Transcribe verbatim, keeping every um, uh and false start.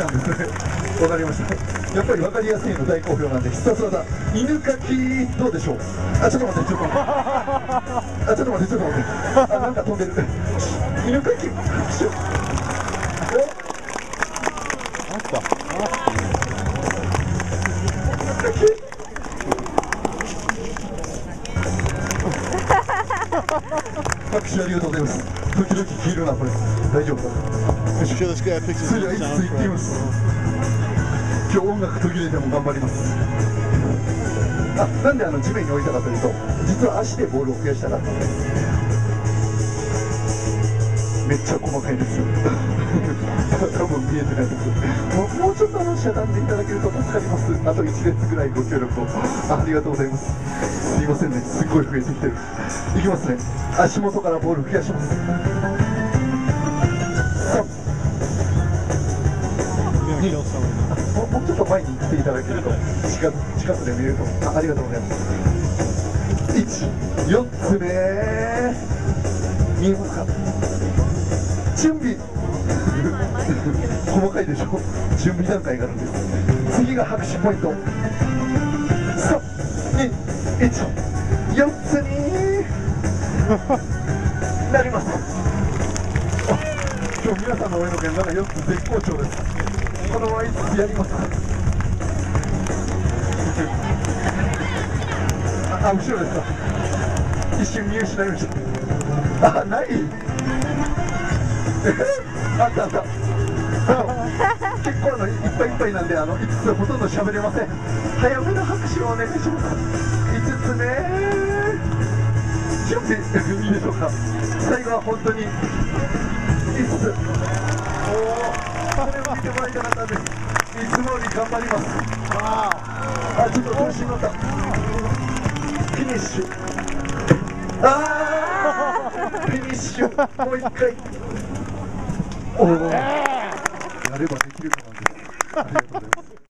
なんですね。わかりました。やっぱりわかりやすいの大好評なんで、必殺技犬かきどうでしょう。あ、ちょっと待ってちょっと待ってあ、ちょっと待ってちょっと待って、あ、なんか飛んでる犬かき拍手。お、 あった拍手ありがとうございます。時々消えるなこれ。大丈夫か。よし。それではいつつ行ってみます。今日音楽途切れても頑張ります。あ、なんであの地面に置いたかというと、実は足でボールを増やしたかったので。めっちゃ細かいですよ多分見えてないです。もう、もうちょっとあのしゃがんでいただけると助かります。あといち列ぐらいご協力を あ, ありがとうございます。すいませんね、すっごい増えてきてる。いきますね。足元からボール増やします。も, もうちょっと前に行っていただけると近く近くで見れると。 あ, ありがとうございます。いち、よっつめ見えますか。準備細かいでしょ。準備段階があるんです。次が拍手ポイント。さん、に、いち、よっつになります。あ、今日皆さんの応援の件なんかよっつ絶好調です。このままいつつやります。あ、あ、後ろですか。一瞬見失いました。あ、ないあったあった結構あのいっぱいいっぱいなんで、あのいつつほとんど喋れません。早めの拍手をお願いします。いつつめ準備いいでしょうか。最後は本当にいつつ。おお、これを見てもらいたかったんです。いつもより頑張ります。あ、ちょっと調子に乗った。フィニッシュ。あーフィニッシュ。もう一回。おお、やればできるかなんです。ありがとうございます。